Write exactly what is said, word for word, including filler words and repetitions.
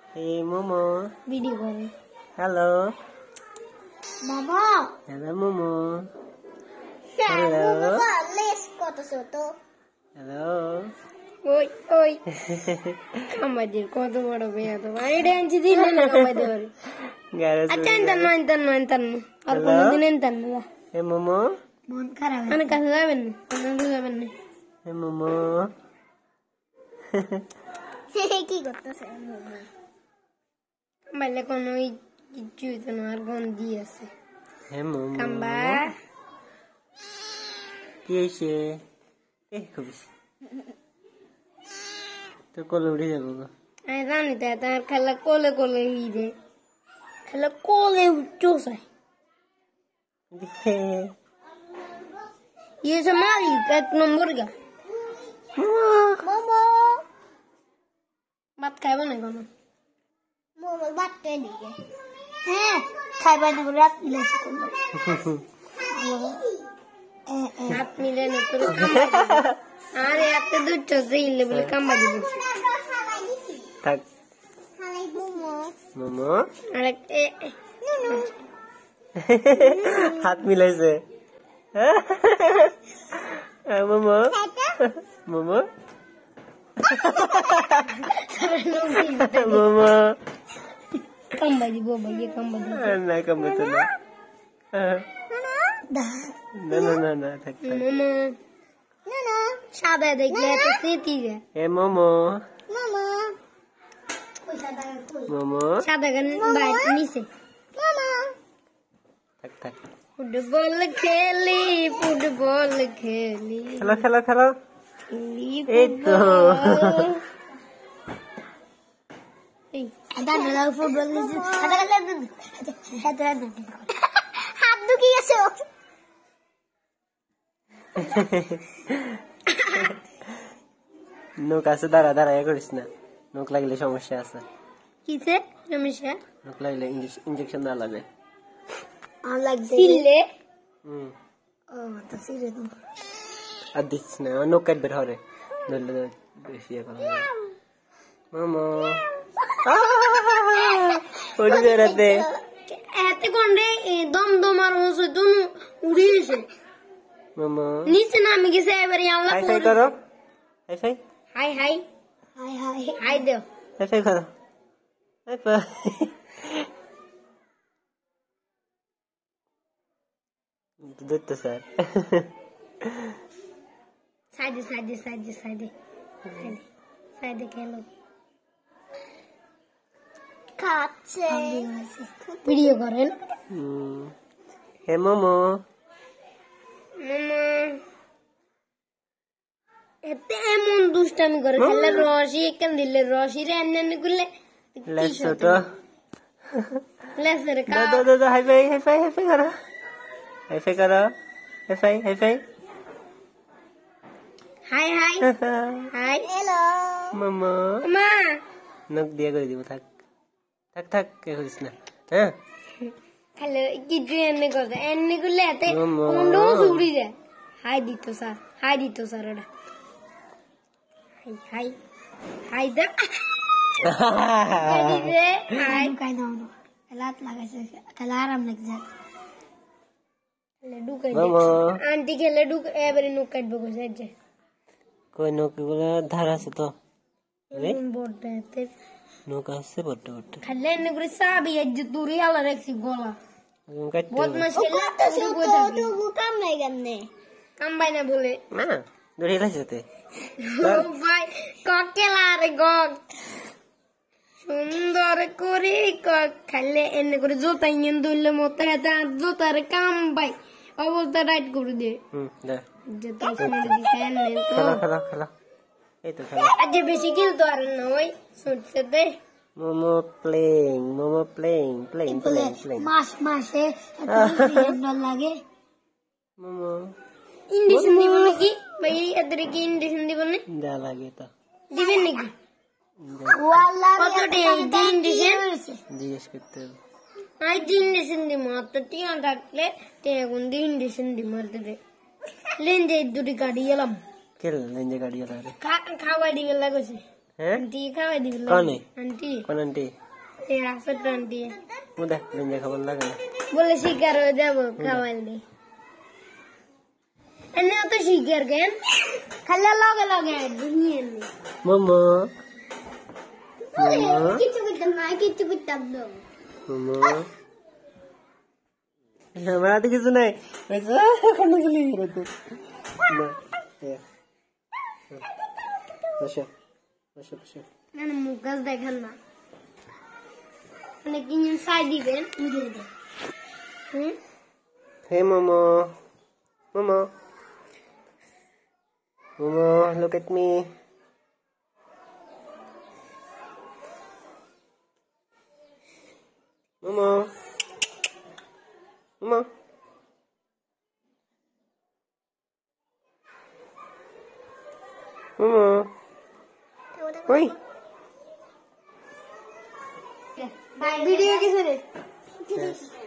Hey Momo. Video করে। Hello. Momo. Hello Momo. Hello. Momo লেস কত ছোট। Hello. ওই ওই। আমাদের কত বড় বেয়া তো। আইডিয়া আনছি দিলে না আমাদের বাড়ি। গাড়ি। আচ্ছা এন্টার না এন্টার না এন্টার না। আর কোনদিন এন্টার না। Hey Momo. মন খারাপ। আমি কাছে যাবেন না। কোনদিন যাবেন না। Hey Momo. কি করতেছে মোমো? মাইলে কোন ওই কিছু তো না আর গন্ধি আছে। Hey Momo. কাম্বা। কি হইছে? এ কবিস। তো কোলে উঠে যাবো গো। আমি জানি তো তার খেলা কোলে কোলে হিরে। খেলা কোলে উঠছে। ये समारी एक नंबर का मोमो बात खाए बने कोनो मोमो बात पे नहीं है हैं खाए बने को रात मिले से कोनो रात मिले ने पूरे काम अरे आते दूध चोसे इल्ले बोले काम बाजी tak हाय मोमो Momo. अरे ए नो হাত মিলাইছে Momo. Momo. Momo. Kamba di boba ye kamba di. Na kamba to na. Na na na na tak tak. Momo. Na na. Sada dekle to seti je. Hey Momo. Momo. Koi sada koi. Momo. Sada gan bai nise. Momo. Tak tak. Football खेली football खेली খেলো খেলো খেলো এই তো এই আদা না ফুটবল আদা গেলে আদা আদা হাত দুকি গেছে নোক আছে দাঁড়া দাঁড়া এ করিস না নোক লাগলে সমস্যা আছে কিসে সমস্যা নোক লাগলে ইনজেকশন দেওয়া লাগে সিলে হুম ও তো সিলে তো আর দিচ্ছিস না নোক কাটবে হরে ধরলে বেশি এখন মামা ওই বেরাতে এতে কোনরে দম দম আর ওসে দুন উড়িয়েছে মামা নিচে নামে গেছে এবারে আল্লাহ হাই ফাই করো high five high high high high high দেও হাই ফাই করো high five Dutto sir. Side side side side. Side. Side খেলো। খাচ্ছে। ভিডিও করেন। হুম। হে মোমো। মোমো। এতে এমন দুষ্টামি করে খেলে রশি কেন দিলে রশি রে এনে গুলে লেসো তো লেসের কা দাদা দাদা high five high five high five করো হাই ফাই করো high five high five high high high hello মামা মা নক দিয়ে করে দিব থাক থাক থাক কে করিস না হ্যাঁ হ্যালো কিছু এনে করতে এনে গুলে এতে কোন্ডো সুড়ি যায় হাই দিত স্যার হাই দিত স্যার ওটা হাই হাই হাই দা দিছে হাই কাই দাও না লাত লাগাইছে খেলা আরাম লাগছে লডু কাই মামা আন্টি কে লডু এবারে নুক কাটবো কইছে যে কই নক গুলো ধার আছে তো রে বড়টা তে নক আছে বড় বড় খালে এনে করে সাবি আজ তুরি আলা রাখছি গলা কাটতে বহুত মুশকিল তো তো তো কাম নাই গমনে কাম বাই না বলে না দড়ি লাইছতে ভাই ককেলা রে গগ সুন্দর করে খালে এনে করে জোতা ইঞ্জিন ধরলে মতো হাতে জোতার কাম ভাই অবস্থা রাইট করে দে হুম দে যেটা সুন্দর দিছে এনে তো খেলা খেলা খেলা এই তো খেলা আজ বেশি খেল তো আর না ওই সুটছে দে মোমো প্লেইং মোমো প্লেইং প্লেইং প্লেইং প্লেইং মাস মাসে এত সুন্দর লাগে মোমো ইন্ডিশন দিব নাকি ভাই এদের কি ইন্ডিশন দিব না দা লাগে তো দিবেন নাকি ওয়াল্লাহ কত টাকা ইন্ডিশন জিজ্ঞেস করতে হবে আই ইন্ডিশন দি মাত্র টিয়া থাকলে তে কোন দি ইন্ডিশন দি মারতে রে লেন যে দুটি গাড়ি এলাম কেল লেঞ্জে গাড়ি আলা রে খা খাওয়াই দিবে লাগছে हैं आंटी खावे दी कौन है आंटी कौन आंटी तेरा छोट आंटी मुदा गंजा खबर लगा बोले शिकार हो जाबो खावाल दे एने तो शिकार गन खल्ला लगे लगे दुनिया में मम्मा मम्मा किछु भी करना किछु भी तब दो मम्मा हमारा तो किसी नहीं वैसा करने के लिए रहे तू ना ये अच्छा अच्छा अच्छा मैंने मुगस देखा ना मैंने किन्हीं शादी गए मुझे दे हम्म hey mama mama mama look at me mama mama mama oi video किसे दे